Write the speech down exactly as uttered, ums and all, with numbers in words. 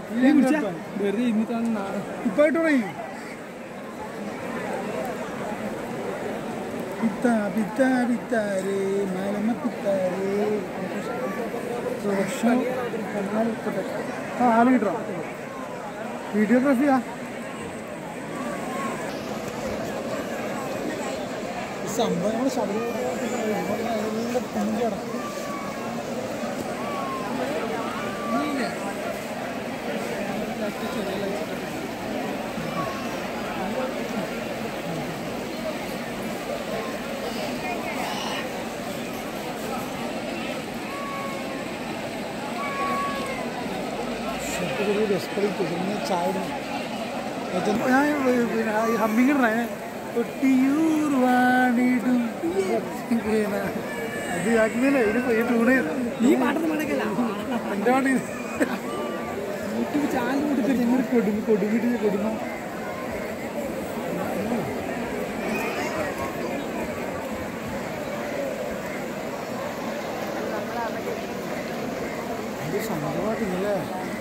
വെറുതെ ഇന്നിട്ടാണ് ഇപ്പായിട്ട് പറയും പിത്ത പിത്ത പിത്താരേ മലമ പിത്താരേ ആ ആല് കിട്ടോ വീഡിയോഗ്രാഫിയാ സംഭവങ്ങൾ ശബരിമല ചായ ഞാൻ ഹമ്മിങ് ഇടണേ ഒട്ടിയൂർ വാണിടും അത് ആക്കുന്നില്ല ഇത് ടൂണ് ഈ പാട്ടൊന്നും മടക്കല്ല എൻ്റെ പാട്ട് യൂട്യൂബ് ചാനൽ കൊടുത്തിട്ട് ഞങ്ങൾ കൊടുങ്ങി കൊടുങ്ങിട്ട് കൊടുങ്ങ സംഭവമായിട്ടില്ലേ